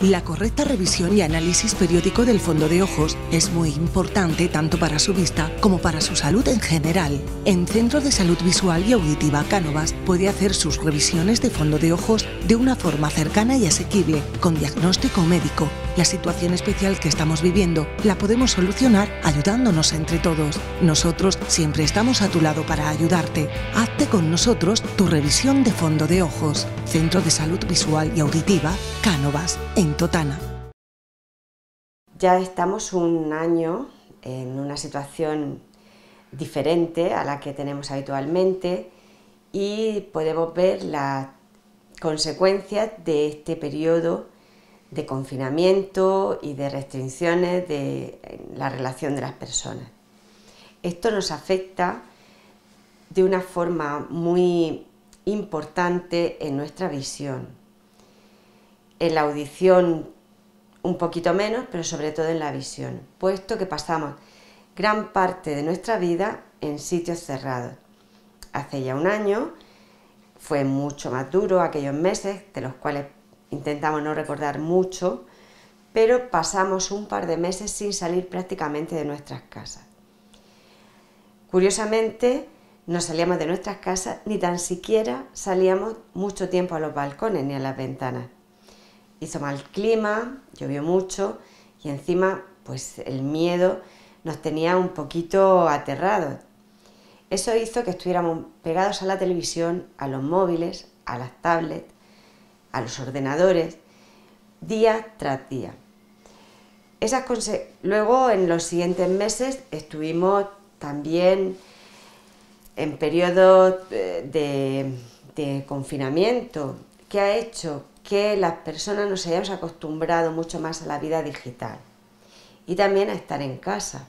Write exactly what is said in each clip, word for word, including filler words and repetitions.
La correcta revisión y análisis periódico del fondo de ojos es muy importante tanto para su vista como para su salud en general. En Centro de Salud Visual y Auditiva Cánovas puede hacer sus revisiones de fondo de ojos de una forma cercana y asequible, con diagnóstico médico. La situación especial que estamos viviendo la podemos solucionar ayudándonos entre todos. Nosotros siempre estamos a tu lado para ayudarte. Hazte con nosotros tu revisión de fondo de ojos. Centro de Salud Visual y Auditiva Cánovas, en Totana. Ya estamos un año en una situación diferente a la que tenemos habitualmente y podemos ver las consecuencias de este periodo de confinamiento y de restricciones de la relación de las personas. Esto nos afecta de una forma muy importante en nuestra visión, en la audición un poquito menos, pero sobre todo en la visión, puesto que pasamos gran parte de nuestra vida en sitios cerrados. Hace ya un año fue mucho más duro aquellos meses, de los cuales intentamos no recordar mucho, pero pasamos un par de meses sin salir prácticamente de nuestras casas. Curiosamente, no salíamos de nuestras casas, ni tan siquiera salíamos mucho tiempo a los balcones ni a las ventanas. Hizo mal clima, llovió mucho y encima pues el miedo nos tenía un poquito aterrados. Eso hizo que estuviéramos pegados a la televisión, a los móviles, a las tablets, a los ordenadores, día tras día. Esas conse- Luego, en los siguientes meses, estuvimos también en periodos de, de confinamiento, que ha hecho que las personas nos hayamos acostumbrado mucho más a la vida digital y también a estar en casa.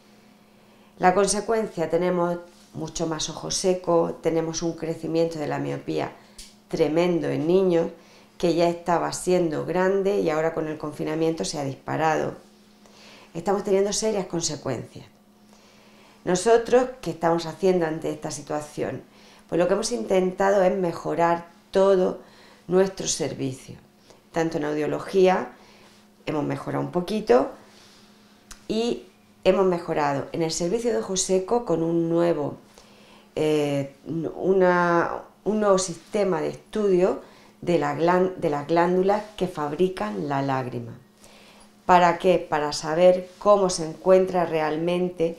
La consecuencia, tenemos mucho más ojo seco, tenemos un crecimiento de la miopía tremendo en niños, que ya estaba siendo grande y ahora con el confinamiento se ha disparado. Estamos teniendo serias consecuencias. Nosotros, ¿qué estamos haciendo ante esta situación? Pues lo que hemos intentado es mejorar todo nuestro servicio. Tanto en audiología hemos mejorado un poquito y hemos mejorado en el servicio de ojo seco con un nuevo, eh, una, un nuevo sistema de estudio de, la glán, de las glándulas que fabrican la lágrima. ¿Para qué? Para saber cómo se encuentra realmente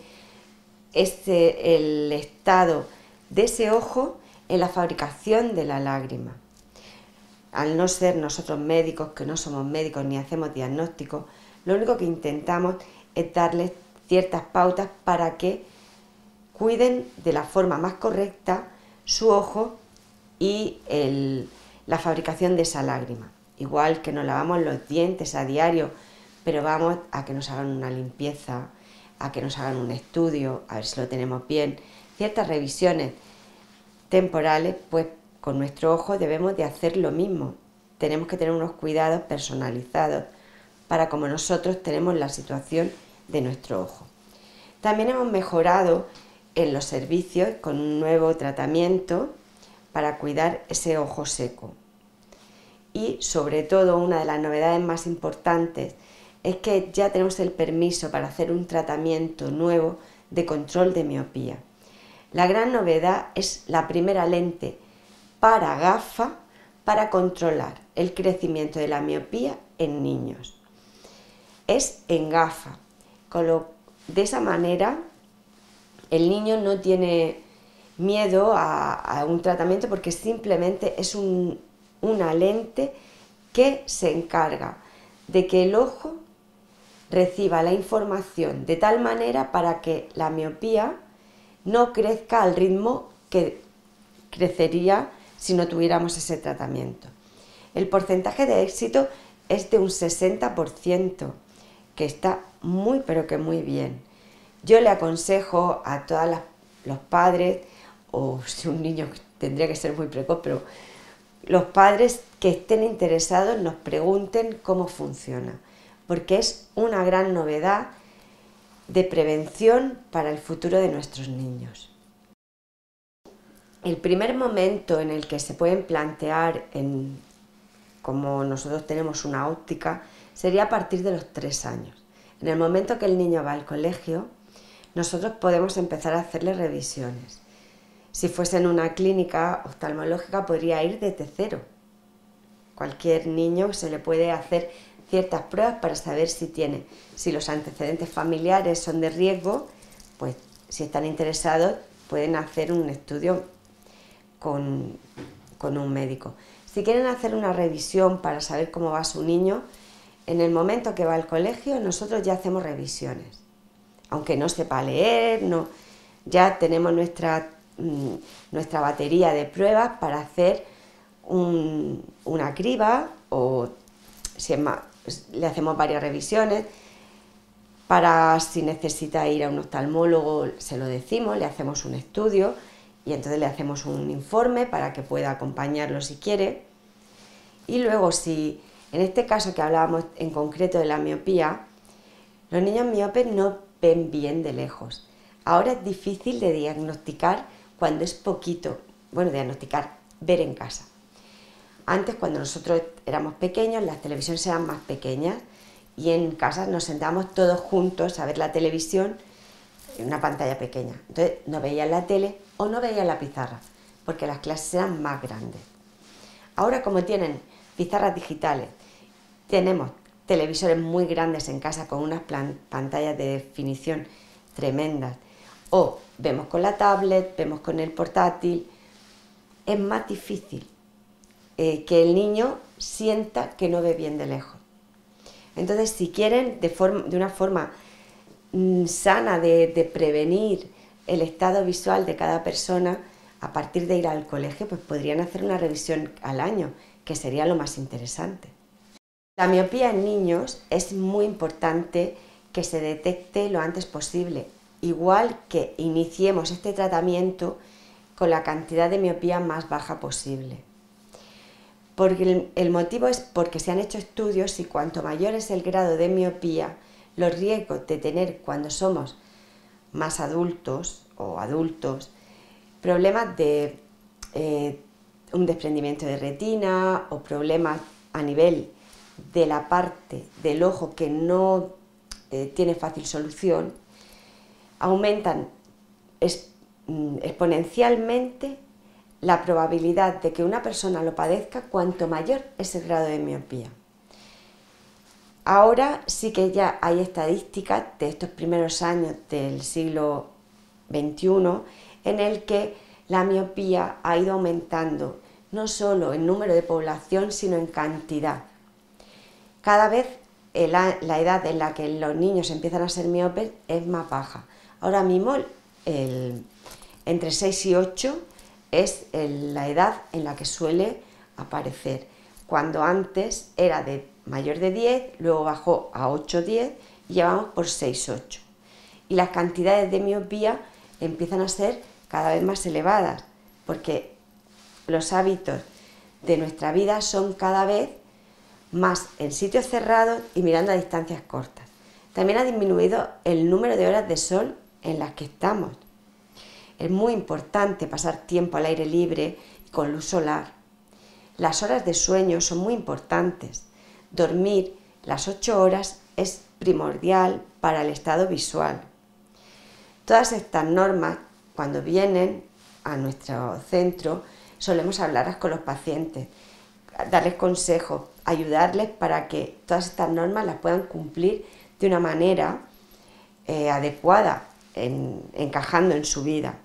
este, el estado de ese ojo en la fabricación de la lágrima. Al no ser nosotros médicos, que no somos médicos ni hacemos diagnósticos, lo único que intentamos es darles ciertas pautas para que cuiden de la forma más correcta su ojo y el, la fabricación de esa lágrima. Igual que nos lavamos los dientes a diario, pero vamos a que nos hagan una limpieza, a que nos hagan un estudio, a ver si lo tenemos bien, ciertas revisiones temporales, pues con nuestro ojo debemos de hacer lo mismo. Tenemos que tener unos cuidados personalizados para como nosotros tenemos la situación de nuestro ojo. También hemos mejorado en los servicios con un nuevo tratamiento para cuidar ese ojo seco. Y sobre todo, una de las novedades más importantes es que ya tenemos el permiso para hacer un tratamiento nuevo de control de miopía. La gran novedad es la primera lente para gafa para controlar el crecimiento de la miopía en niños. Es en gafa, con lo, de esa manera el niño no tiene miedo a, a un tratamiento porque simplemente es un, una lente que se encarga de que el ojo reciba la información de tal manera para que la miopía no crezca al ritmo que crecería si no tuviéramos ese tratamiento. El porcentaje de éxito es de un sesenta por ciento, que está muy pero que muy bien. Yo le aconsejo a todos los padres, o si un niño tendría que ser muy precoz, pero los padres que estén interesados nos pregunten cómo funciona, porque es una gran novedad de prevención para el futuro de nuestros niños. El primer momento en el que se pueden plantear en como nosotros tenemos una óptica, sería a partir de los tres años. En el momento que el niño va al colegio, nosotros podemos empezar a hacerle revisiones. Si fuese en una clínica oftalmológica, podría ir desde cero. Cualquier niño se le puede hacer ciertas pruebas para saber si tiene, si los antecedentes familiares son de riesgo, pues si están interesados pueden hacer un estudio con, con un médico. Si quieren hacer una revisión para saber cómo va su niño, en el momento que va al colegio nosotros ya hacemos revisiones. Aunque no sepa leer, no, ya tenemos nuestra, mmm, nuestra batería de pruebas para hacer un, una criba o si es más, le hacemos varias revisiones. Para si necesita ir a un oftalmólogo se lo decimos, le hacemos un estudio y entonces le hacemos un informe para que pueda acompañarlo si quiere. Y luego si, en este caso que hablábamos en concreto de la miopía, los niños miopes no ven bien de lejos. Ahora es difícil de diagnosticar cuando es poquito, bueno, diagnosticar, ver en casa. Antes, cuando nosotros éramos pequeños, las televisiones eran más pequeñas y en casa nos sentábamos todos juntos a ver la televisión en una pantalla pequeña. Entonces no veían la tele o no veían la pizarra, porque las clases eran más grandes. Ahora, como tienen pizarras digitales, tenemos televisores muy grandes en casa con unas pantallas de definición tremendas, o vemos con la tablet, vemos con el portátil, es más difícil eh, que el niño sienta que no ve bien de lejos. Entonces, si quieren de, forma, de una forma mmm, sana de, de prevenir el estado visual de cada persona, a partir de ir al colegio, pues podrían hacer una revisión al año, que sería lo más interesante. La miopía en niños es muy importante que se detecte lo antes posible, igual que iniciemos este tratamiento con la cantidad de miopía más baja posible. Porque el, el motivo es porque se han hecho estudios y cuanto mayor es el grado de miopía, los riesgos de tener cuando somos más adultos o adultos, problemas de eh, un desprendimiento de retina o problemas a nivel de la parte del ojo que no eh, tiene fácil solución, aumentan es, mm, exponencialmente la probabilidad de que una persona lo padezca cuanto mayor es el grado de miopía. Ahora sí que ya hay estadísticas de estos primeros años del siglo veintiuno en el que la miopía ha ido aumentando no solo en número de población sino en cantidad. Cada vez la, la edad en la que los niños empiezan a ser miopes es más baja. Ahora mismo el, entre seis y ocho es el, la edad en la que suele aparecer, cuando antes era de mayor de diez, luego bajó a ocho diez y ya vamos por seis ocho. Y las cantidades de miopía empiezan a ser cada vez más elevadas, porque los hábitos de nuestra vida son cada vez más en sitios cerrados y mirando a distancias cortas. También ha disminuido el número de horas de sol en las que estamos. Es muy importante pasar tiempo al aire libre y con luz solar. Las horas de sueño son muy importantes. Dormir las ocho horas es primordial para el estado visual. Todas estas normas, cuando vienen a nuestro centro, solemos hablarlas con los pacientes, darles consejos, ayudarles para que todas estas normas las puedan cumplir de una manera eh, adecuada, en, encajando en su vida.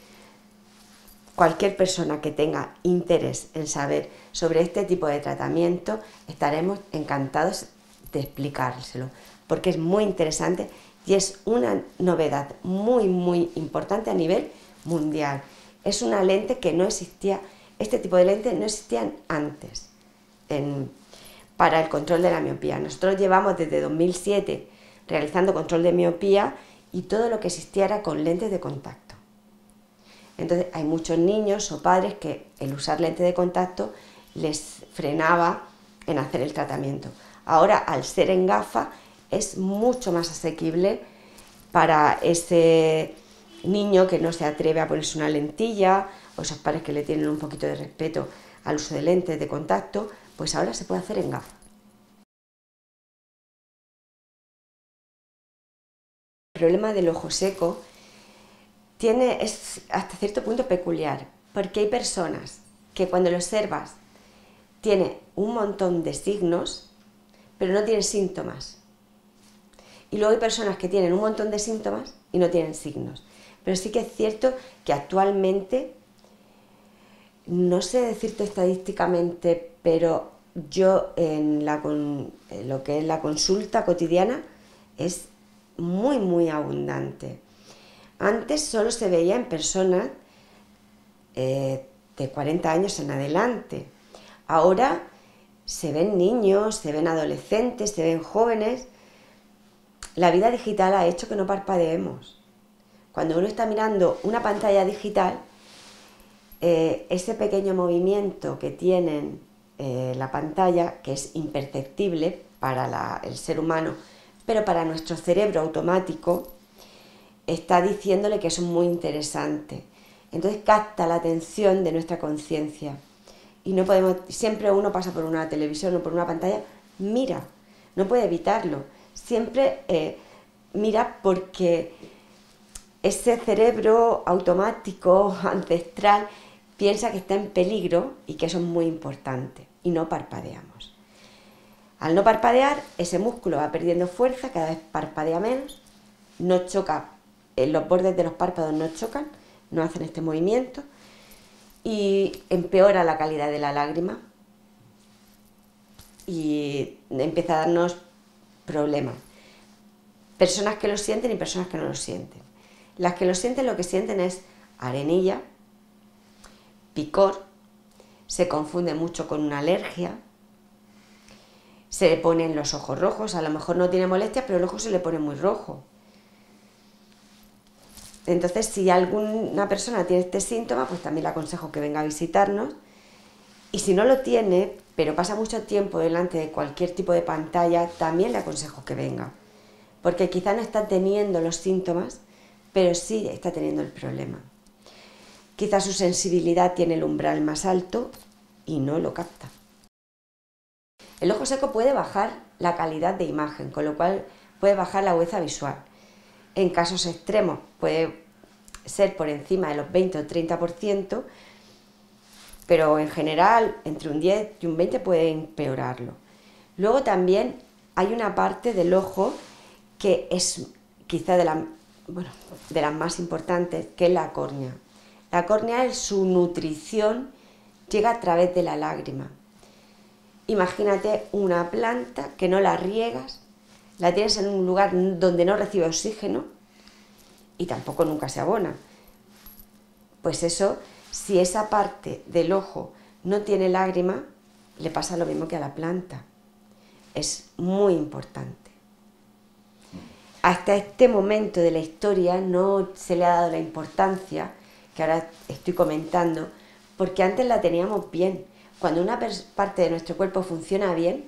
Cualquier persona que tenga interés en saber sobre este tipo de tratamiento, estaremos encantados de explicárselo, porque es muy interesante y es una novedad muy muy importante a nivel mundial. Es una lente que no existía, este tipo de lentes no existían antes en, para el control de la miopía. Nosotros llevamos desde dos mil siete realizando control de miopía y todo lo que existía era con lentes de contacto. Entonces hay muchos niños o padres que el usar lentes de contacto les frenaba en hacer el tratamiento. Ahora, al ser en gafa, es mucho más asequible para ese niño que no se atreve a ponerse una lentilla, o esos padres que le tienen un poquito de respeto al uso de lentes de contacto, pues ahora se puede hacer en gafas. El problema del ojo seco tiene, es hasta cierto punto peculiar, porque hay personas que cuando lo observas tiene un montón de signos, pero no tienen síntomas. Y luego hay personas que tienen un montón de síntomas y no tienen signos. Pero sí que es cierto que actualmente, no sé decirte estadísticamente, pero yo en, la, en lo que es la consulta cotidiana es muy, muy abundante. Antes solo se veía en personas eh, de cuarenta años en adelante. Ahora se ven niños, se ven adolescentes, se ven jóvenes. La vida digital ha hecho que no parpadeemos. Cuando uno está mirando una pantalla digital, eh, ese pequeño movimiento que tienen eh, la pantalla, que es imperceptible para la, el ser humano, pero para nuestro cerebro automático, está diciéndole que eso es muy interesante. Entonces capta la atención de nuestra conciencia. Y no podemos, siempre uno pasa por una televisión o por una pantalla, mira, no puede evitarlo. Siempre eh, mira porque ese cerebro automático, ancestral, piensa que está en peligro y que eso es muy importante. Y no parpadeamos. Al no parpadear, ese músculo va perdiendo fuerza, cada vez parpadea menos, no choca, los bordes de los párpados no chocan, no hacen este movimiento y empeora la calidad de la lágrima y empieza a darnos problemas. Personas que lo sienten y personas que no lo sienten. Las que lo sienten, lo que sienten es arenilla, picor, se confunde mucho con una alergia, se le ponen los ojos rojos, a lo mejor no tiene molestias, pero el ojo se le pone muy rojo. Entonces, si alguna persona tiene este síntoma, pues también le aconsejo que venga a visitarnos. Y si no lo tiene, pero pasa mucho tiempo delante de cualquier tipo de pantalla, también le aconsejo que venga. Porque quizá no está teniendo los síntomas, pero sí está teniendo el problema. Quizá su sensibilidad tiene el umbral más alto y no lo capta. El ojo seco puede bajar la calidad de imagen, con lo cual puede bajar la agudeza visual. En casos extremos puede ser por encima de los veinte o treinta por ciento, pero en general entre un diez y un veinte por ciento puede empeorarlo. Luego también hay una parte del ojo que es quizá de, la, bueno, de las más importantes, que es la córnea. La córnea, es su nutrición, llega a través de la lágrima. Imagínate una planta que no la riegas, la tienes en un lugar donde no recibe oxígeno y tampoco nunca se abona. Pues eso, si esa parte del ojo no tiene lágrima, le pasa lo mismo que a la planta. Es muy importante. Hasta este momento de la historia no se le ha dado la importancia que ahora estoy comentando, porque antes la teníamos bien. Cuando una parte de nuestro cuerpo funciona bien,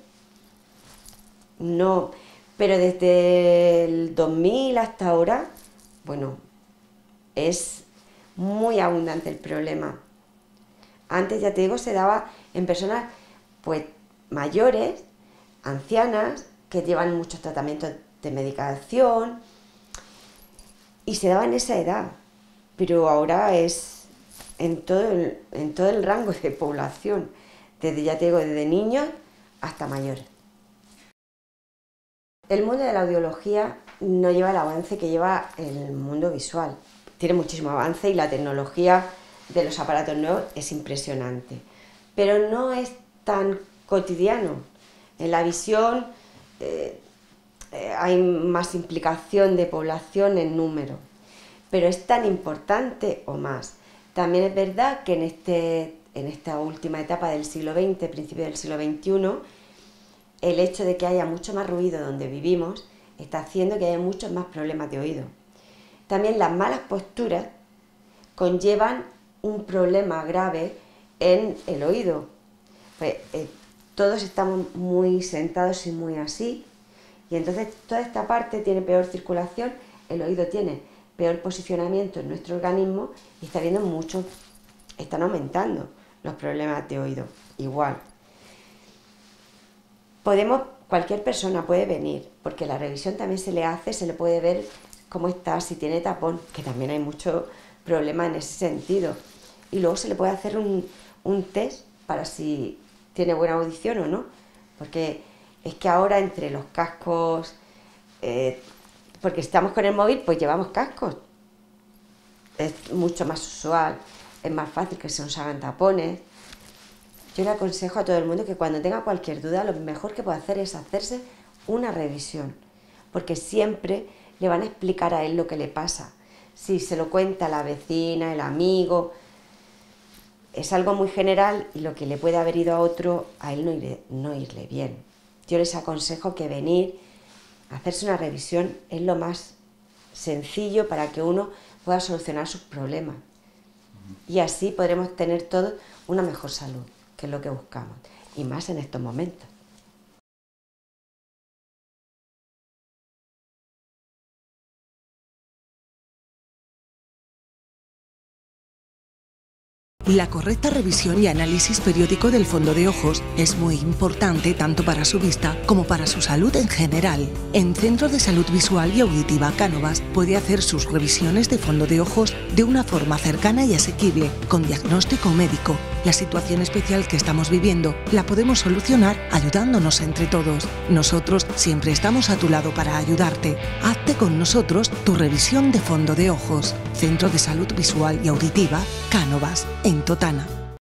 no, pero desde el dos mil hasta ahora, bueno, es muy abundante el problema. Antes, ya te digo, se daba en personas pues mayores, ancianas, que llevan muchos tratamientos de medicación y se daba en esa edad, pero ahora es en todo el, en todo el rango de población, desde, ya te digo, desde niños hasta mayores. El mundo de la audiología no lleva el avance que lleva el mundo visual. Tiene muchísimo avance y la tecnología de los aparatos nuevos es impresionante, pero no es tan cotidiano. En la visión eh, eh, hay más implicación de población en número, pero es tan importante o más. También es verdad que en, este, en esta última etapa del siglo veinte, principio del siglo veintiuno, el hecho de que haya mucho más ruido donde vivimos está haciendo que haya muchos más problemas de oído. También las malas posturas conllevan un problema grave en el oído. Pues, eh, todos estamos muy sentados y muy así, y entonces toda esta parte tiene peor circulación, el oído tiene peor posicionamiento en nuestro organismo y está habiendo muchos, están aumentando los problemas de oído, igual. podemos, cualquier persona puede venir, porque la revisión también se le hace, se le puede ver cómo está, si tiene tapón, que también hay mucho problema en ese sentido. Y luego se le puede hacer un, un test para si tiene buena audición o no, porque es que ahora entre los cascos, eh, porque estamos con el móvil, pues llevamos cascos. Es mucho más usual, es más fácil que se nos hagan tapones. Yo le aconsejo a todo el mundo que cuando tenga cualquier duda, lo mejor que puede hacer es hacerse una revisión, porque siempre le van a explicar a él lo que le pasa. Si se lo cuenta la vecina, el amigo, es algo muy general y lo que le puede haber ido a otro, a él no, irle, no irle bien. Yo les aconsejo que venir a hacerse una revisión es lo más sencillo para que uno pueda solucionar sus problemas. Y así podremos tener todos una mejor salud, que es lo que buscamos, y más en estos momentos. La correcta revisión y análisis periódico del fondo de ojos es muy importante tanto para su vista como para su salud en general. En Centro de Salud Visual y Auditiva Cánovas puede hacer sus revisiones de fondo de ojos de una forma cercana y asequible, con diagnóstico médico. La situación especial que estamos viviendo la podemos solucionar ayudándonos entre todos. Nosotros siempre estamos a tu lado para ayudarte. Hazte con nosotros tu revisión de fondo de ojos. Centro de Salud Visual y Auditiva Cánovas, en Totana.